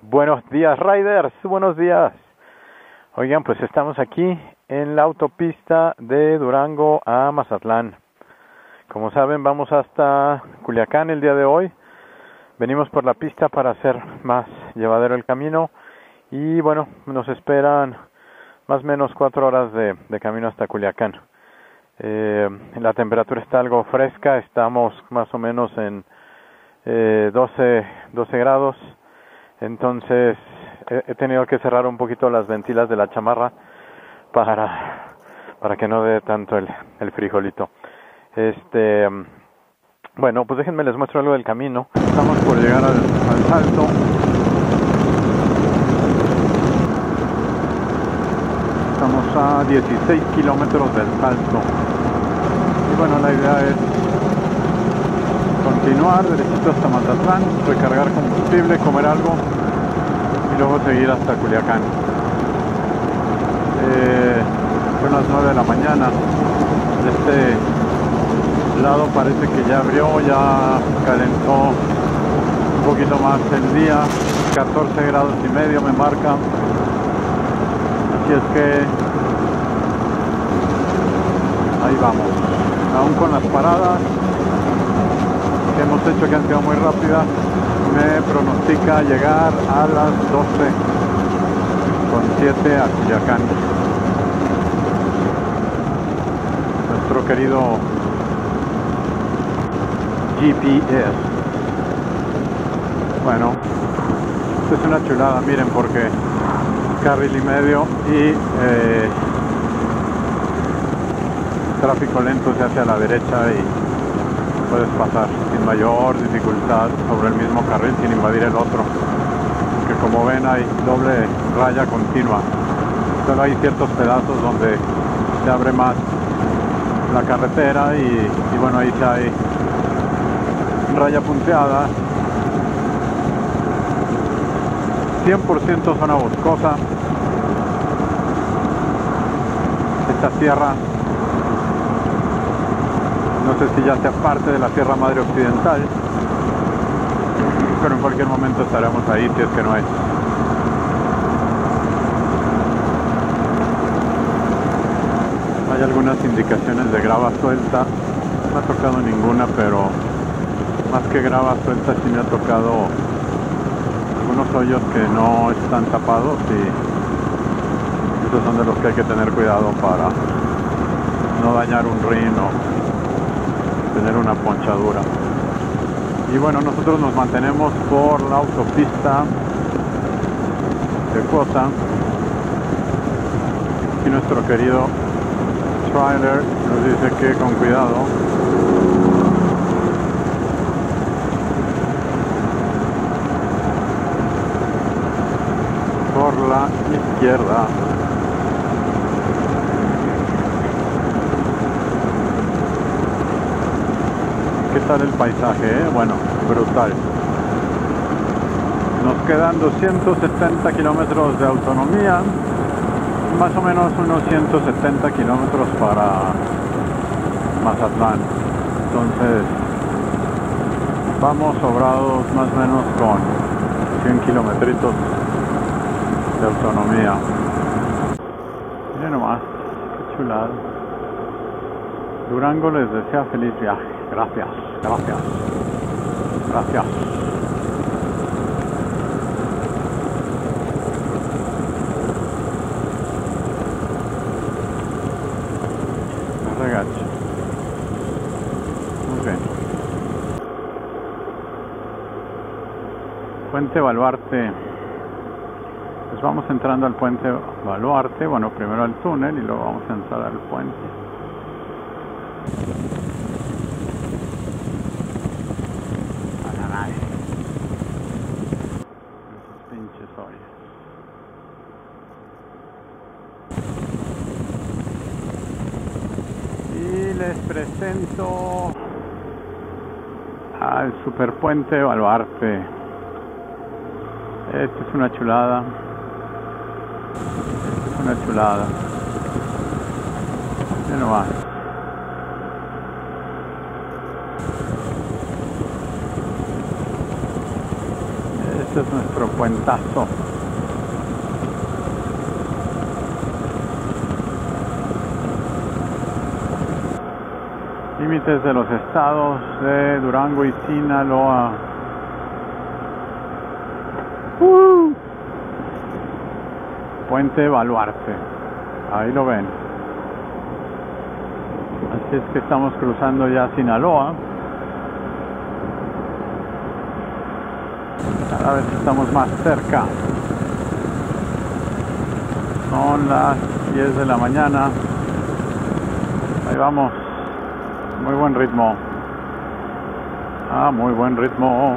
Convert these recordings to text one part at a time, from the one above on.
Buenos días, riders, buenos días. Oigan, pues estamos aquí en la autopista de Durango a Mazatlán. Como saben, vamos hasta Culiacán el día de hoy. Venimos por la pista para hacer más llevadero el camino. Y bueno, nos esperan más o menos 4 horas de camino hasta Culiacán. La temperatura está algo fresca, estamos más o menos en 12 grados. Entonces he tenido que cerrar un poquito las ventilas de la chamarra para que no dé tanto el frijolito. Bueno, pues déjenme les muestro algo del camino. Estamos por llegar al Salto. Estamos a 16 kilómetros del Salto. Y bueno, la idea es continuar derechito hasta Mazatlán, recargar combustible, comer algo y luego seguir hasta Culiacán. Son las 9 de la mañana. Este lado parece que ya abrió, ya calentó un poquito más el día. 14 grados y medio me marca. Así es que ahí vamos, aún con las paradas que hemos hecho, que han sido muy rápidas. Me pronostica llegar a las 12:07 a Culiacán. Nuestro querido GPS. Bueno, esto es una chulada, miren, porque carril y medio y tráfico lento se hace a la derecha y puedes pasar sin mayor dificultad sobre el mismo carril sin invadir el otro, que como ven hay doble raya continua. Solo hay ciertos pedazos donde se abre más la carretera y bueno, ahí sí hay raya punteada. 100% zona boscosa. Esta sierra, no sé si ya sea parte de la Sierra Madre Occidental, pero en cualquier momento estaremos ahí si es que no es. Hay algunas indicaciones de grava suelta. No me ha tocado ninguna, pero más que grava suelta sí me ha tocado algunos hoyos que no están tapados, y esos son de los que hay que tener cuidado para no dañar un rin o tener una ponchadura. Y bueno, nosotros nos mantenemos por la autopista de Cuota. Y nuestro querido trailer nos dice que con cuidado. Por la izquierda. ¿Qué tal el paisaje, Bueno, brutal. Nos quedan 270 kilómetros de autonomía, más o menos unos 170 kilómetros para Mazatlán. Entonces vamos sobrados más o menos con 100 kilometritos de autonomía. Miren nomás, qué chulada. Durango les desea feliz viaje. Gracias, gracias, gracias. Me regacho. Muy bien. Puente Baluarte. Pues vamos entrando al puente Baluarte. Bueno, primero al túnel y luego vamos a entrar al puente. Esos pinches hoyos. Y les presento al superpuente Baluarte. Esta es una chulada. Esta es una chulada. Ya no va. Este es nuestro puentazo. Límites de los estados de Durango y Sinaloa. Puente Baluarte. Ahí lo ven. Así es que estamos cruzando ya Sinaloa. Cada vez estamos más cerca. Son las 10 de la mañana. Ahí vamos. Muy buen ritmo. Muy buen ritmo.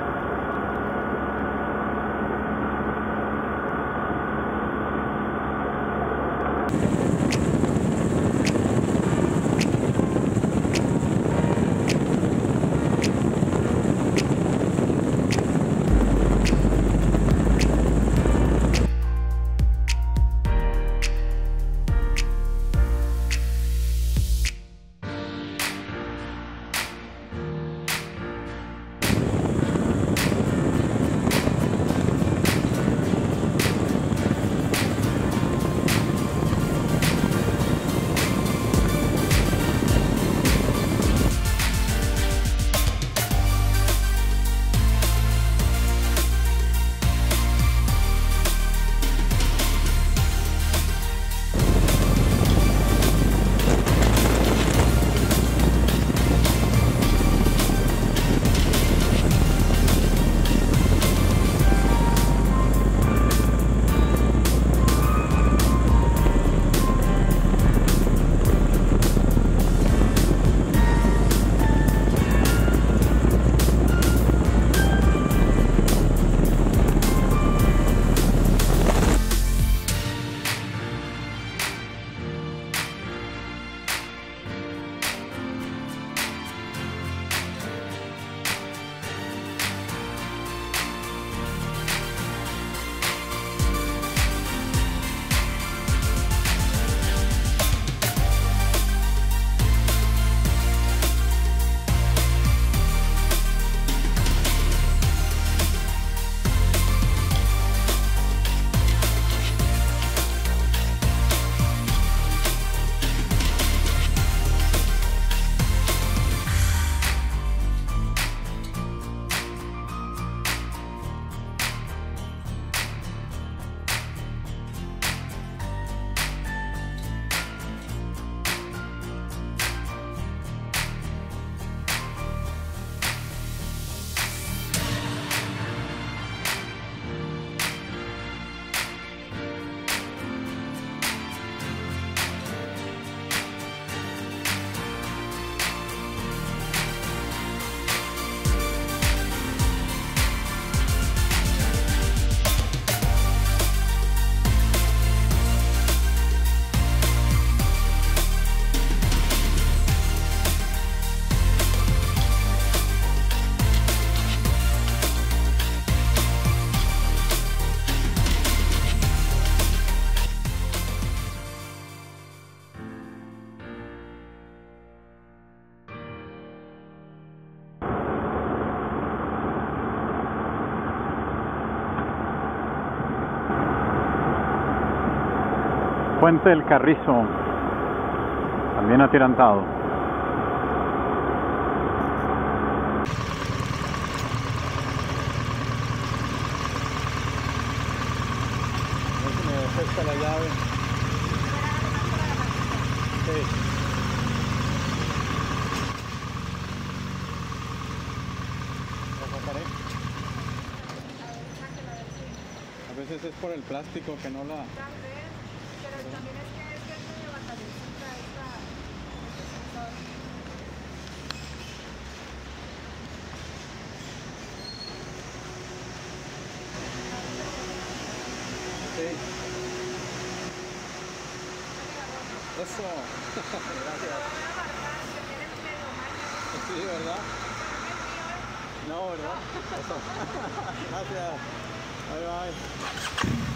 Puente del Carrizo, también atirantado. Me ofrezca la llave. Sí. ¿La sacaré? A veces es por el plástico que no la... Pero también es que es medio batalloncita este sensor. Sí. Eso. Gracias. Sí, ¿verdad? No, ¿verdad? Eso. Gracias. Bye bye.